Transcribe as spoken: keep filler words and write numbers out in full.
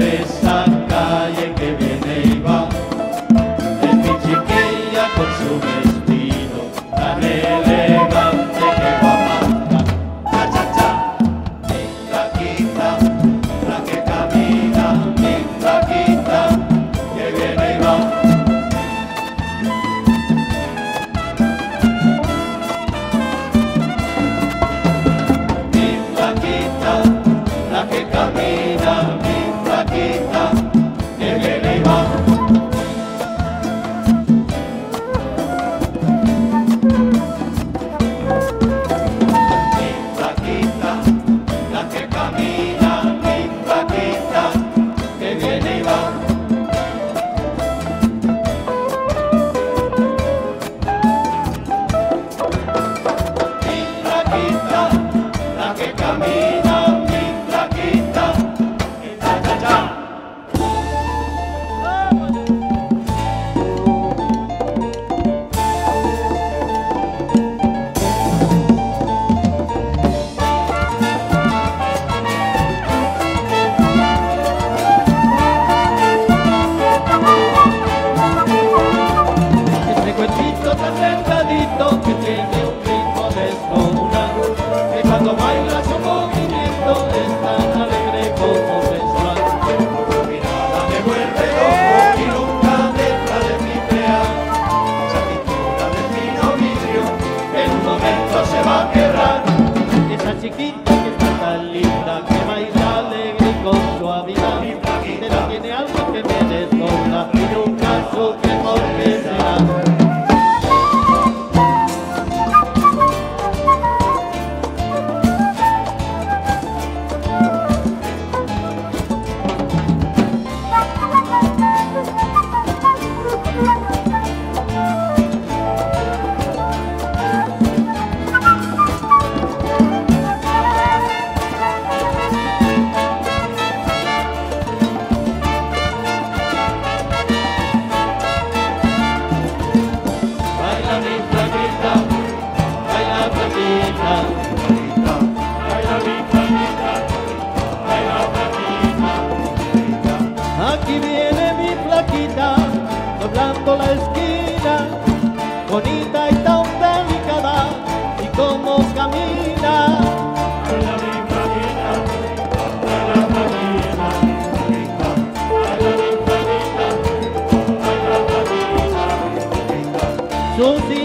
esa calle que viene y va. Es mi chiquilla con su vestido tan elegante que va a matar. Cha, cha, cha, mi flaquita, la que camina, mi flaquita, que viene y va. La que camina, mi flaquita, que viene y va. Mi flaquita, la que camina, mi flaquita, que viene y va. Mi flaquita, la que camina. Cuentito tan delgadito que tiene un ritmo descomunal, que cuando baila su movimiento es tan alegre como sensual. Su mirada me vuelve loco y nunca deja de pipear. Esa pintura de fino vidrio que en un momento se va a quebrar. Esa chiquita que está tan linda, que baila alegre y con suavidad, pero tiene algo que me desborda y nunca supe por qué será. Aquí viene mi flaquita, doblando la esquina, bonita y tan delicada, y cómo camina. Baila mi flaquita, baila flaquita, baila mi flaquita, baila flaquita.